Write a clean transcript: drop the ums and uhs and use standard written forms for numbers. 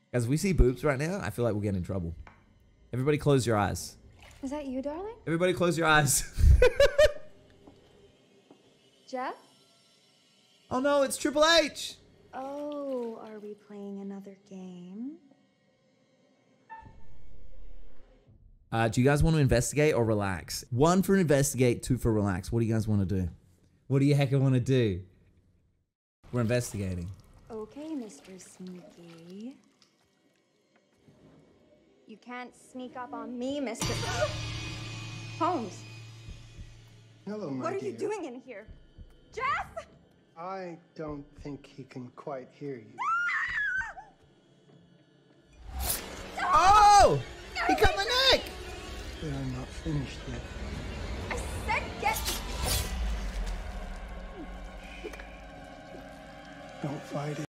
Guys, if we see boobs right now, I feel like we'll get in trouble. Everybody close your eyes. Is that you, darling? Everybody close your eyes. Jeff? Oh no, it's Triple H. Oh, are we playing another game? Do you guys want to investigate or relax? 1 for investigate, 2 for relax. What do you guys want to do? What do you heck want to do? We're investigating. Okay, Mr. Sneaky. You can't sneak up on me, Mr. Holmes. Hello, my What are dear. you doing in here? Jeff! I don't think he can quite hear you. Oh! He cut my neck! But I'm not finished yet. I said get... Don't fight it.